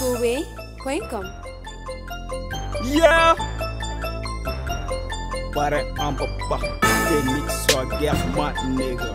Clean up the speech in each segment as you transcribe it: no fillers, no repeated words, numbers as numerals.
Coolway.com. Yeah. Pare un peu pas. Technique soit guerre, ma nigga.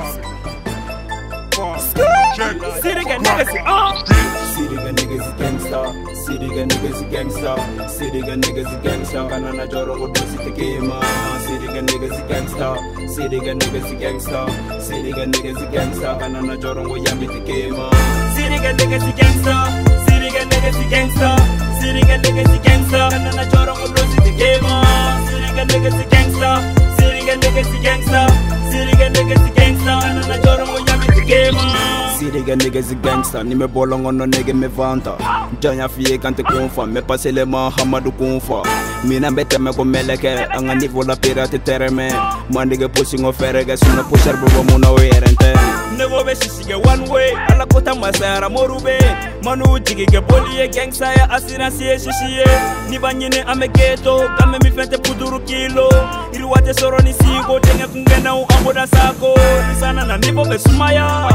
City niggas, City niggas gangsta. City niggas gangsta. City niggas gangsta. Kanana joro go do city game. City niggas gangsta. City niggas gangsta. City niggas gangsta. Kanana joro go yami the game. City niggas gangsta. City niggas gangsta. City niggas gangsta. Kanana joro go do city game. City niggas gangsta. City niggas gangsta. City niggas gangsta. Kanana joro go yami the game. City niggas gangsta, ni me bolongo no nigga me vanta. Janya fiye kante konfa, me passe le man hamadu konfa. Mina bete me ko meleke, anga niveau la pirate terre me. Man nigga pushing o ferege, suna pusher bobo muna werente. Nego be shishige one way, ala kota masara morube. Manu jigi ge boliye gangsta ya assurance ye shishiye. Ni banyine ame ghetto, kame mi fente puduru kilo. Iriwate soro ni sigo, tenge kungena u amboda sako. Nisana na nipo be sumaya.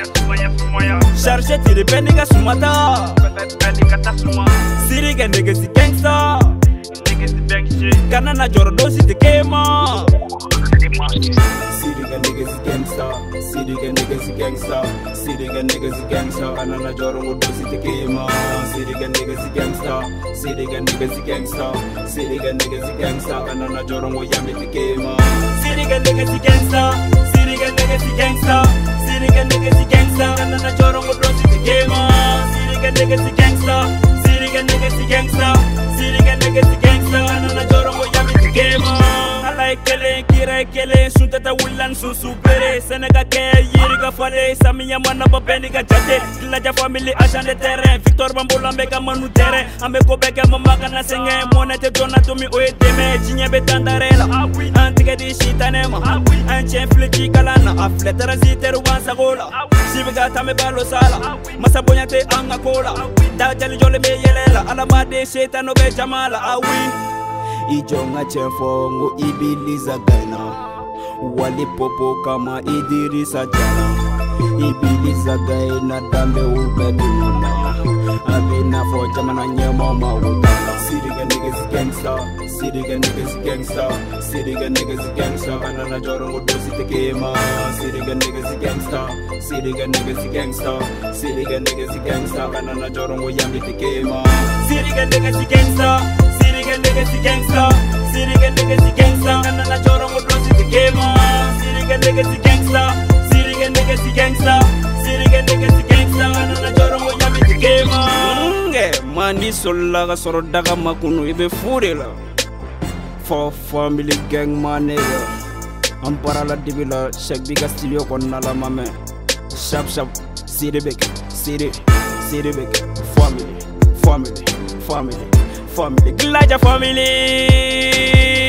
Chargé tire penninga sumata. City niggas gangsta. Kanana joro dosi te kema. City niggas gangsta. City niggas gangsta. City niggas gangsta. Kanana joro dosi te kema. City niggas gangsta. City niggas gangsta. City niggas gangsta. Kanana joro yami te kema. City niggas gangsta. City niggas gangsta. City niggas gangsta. Kanana joro dosi te kema. City niggas gangsta. City niggas gangsta. City niggas gangsta. Kanana joro yami te kema. Kele kira kele suntata wulan susu bere Senegal ke yiriga fale samiya mana babeni ga jate Laja family agent de terrain Victor Bambola mbeka manu terrain Ambe ko beke mamaka na senge monete dona to mi oye teme Jinye betandarela Antige di shitanema Anche fleki kalana Afletara ziteru wansagola Sibiga tame balo sala Masabonya te anga kola Dajali jole me yelela Alamade shetano be jamala awi Ijonga chefo ngo ibiliza gaina Wali popo kama idirisa jana Ibiliza gaina dambe ubeduna Abina fo jamana nyema mawutala City niggas gangsta City niggas gangsta City niggas gangsta Kanana joro ngo dosi te kema City niggas gangsta City niggas gangsta City niggas gangsta Kanana joro ngo yami te kema City niggas gangsta Niggas gangsta, city niggas gangsta, kanana joro ngo dosi te kema. City niggas gangsta, city niggas gangsta, city niggas gangsta, kanana joro ngo yami te kema. Mani solla ga soro daga makunu ibe furela. For family gang manega. Ampara la dibila shek biga studio kon nala mame. Shap city big, city big, family. Family, Glaja family.